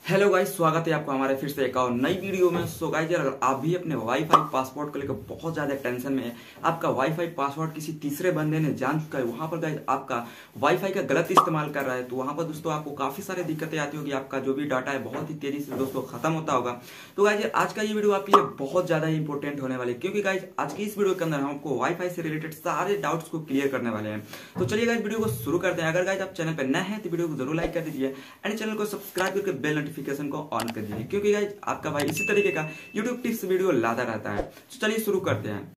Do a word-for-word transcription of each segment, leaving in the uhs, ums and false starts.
Hello guys, स्वागत है आपका हमारे फिर से एक और नई वीडियो में। सो गाइस, अगर आप भी अपने वाईफाई पासवर्ड को लेकर बहुत ज्यादा टेंशन में है, आपका वाईफाई पासवर्ड किसी तीसरे बंदे ने जान चुका है, वहां पर गाइस आपका वाईफाई का गलत इस्तेमाल कर रहा है, तो वहां पर दोस्तों आपको काफी सारी दिक्कतें आती होगी। आपका जो भी डाटा है बहुत ही तेजी से दोस्तों खत्म होता होगा। तो गाइस आज का ये वीडियो आपके लिए बहुत ज्यादा इंपॉर्टेंट होने वाले, क्योंकि गाइस आज की इस वीडियो के अंदर हम आपको वाईफाई से रिलेटेड सारे डाउट्स को क्लियर करने वाले हैं। तो चलिए गाइस वीडियो को शुरू करते हैं। अगर गाइस आप चैनल पर नए हैं तो वीडियो को जरूर लाइक कर दीजिए एंड चैनल को सब्सक्राइब करके बेल नोटिफिकेशन को ऑन कर दीजिए, क्योंकि गाइस आपका भाई इसी तरीके का यूट्यूब टिप्स वीडियो लाता रहता है। तो चलिए शुरू करते हैं।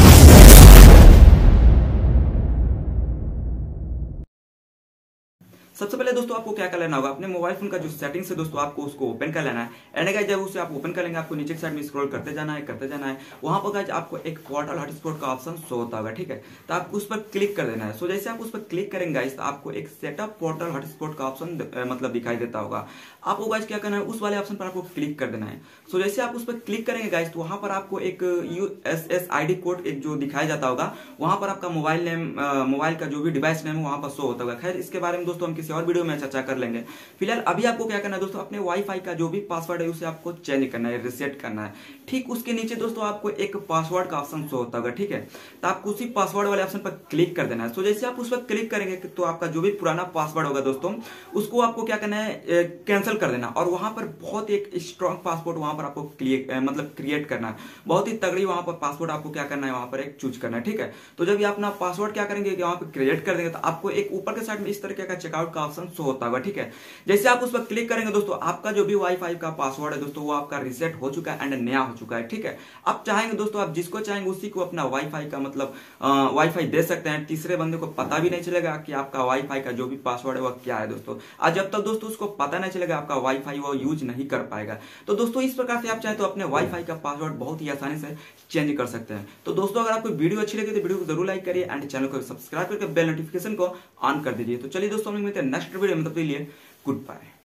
सबसे पहले दोस्तों आपको क्या कर लेना होगा, अपने मोबाइल फोन का जो सेटिंग्स है दोस्तों आपको उसको ओपन कर लेना है। एंड गाइस जब उसे आप ओपन करेंगे आपको नीचे की साइड में स्क्रॉल करते जाना है करते जाना है वहां पर गाइस आपको एक पोर्टल हॉटस्पॉट का ऑप्शन शो होता होगा, ठीक है। तो आपको उस पर क्लिक कर देना है। सो जैसे आप उस पर क्लिक करेंगे गाइस तो आपको एक सेटअप पोर्टल हॉटस्पॉट का ऑप्शन मतलब दिखाई देता होगा। आपको गाइस क्या करना है, उस वाले ऑप्शन पर आपको क्लिक कर देना है। सो जैसे आप उस पर क्लिक करेंगे गाइस तो वहां पर आपको एक U S S I D code एक जो दिखाया जाता होगा, वहां पर आपका मोबाइल नेम मोबाइल का जो भी डिवाइस नेम है वहां पर शो होता होगा। खैर इसके बारे में दोस्तों हम किसी और वीडियो में चर्चा कर लेंगे। फिलहाल अभी आपको क्या करना है दोस्तों, अपने वाईफाई का जो भी पासवर्ड है उसे आपको चेंज करना है, रिसेट करना है। ठीक उसके नीचे दोस्तों आपको एक पासवर्ड का ऑप्शन शो होता होगा, ठीक है। तो आपको उसी पासवर्ड वाले ऑप्शन पर क्लिक कर देना है। सो जैसे आप उस पर क्लिक करेंगे तो आपका जो भी पुराना पासवर्ड होगा दोस्तों उसको आपको क्या करना है, कैंसिल कर देना। और वहां पर बहुत एक स्ट्रॉन्ग पासवर्ड वहां पर आपको मतलब क्रिएट करना है, बहुत ही तगड़ी वहां पर पासवर्ड आपको क्या करना है, वहां पर एक चूज करना है, ठीक है। तो जब ये अपना पासवर्ड क्या करेंगे वहां पर क्रिएट कर देंगे तो आपको एक ऊपर के साइड में इस तरीके का चेकआउट का ऑप्शन शो होता होगा, ठीक है। जैसे आप उस पर क्लिक करेंगे दोस्तों आपका जो भी वाईफाई का पासवर्ड है दोस्तों वो आपका रीसेट हो चुका है एंड नया हो चुका है, ठीक है। आप चाहेंगे दोस्तों आप जिसको चाहेंगे उसी को अपना वाईफाई का मतलब वाईफाई दे सकते हैं। तीसरे बंदे को पता भी नहीं चलेगा कि आपका वाईफाई का जो भी पासवर्ड है वो क्या है दोस्तों। आज जब तक दोस्तों उसको पता नहीं चलेगा आपका वाईफाई वो यूज नहीं कर पाएगा। तो दोस्तों इस प्रकार से आप चाहे तो अपने वाईफाई का पासवर्ड बहुत ही आसानी से चेंज कर सकते हैं। तो दोस्तों अगर आपको वीडियो अच्छी लगी तो वीडियो को जरूर लाइक करिए एंड चैनल को सब्सक्राइब करके बेल नोटिफिकेशन को ऑन कर दीजिए। तो चलिए दोस्तों हम मिलते हैं नेक्स्ट वीडियो में, तब तक के लिए गुड बाय।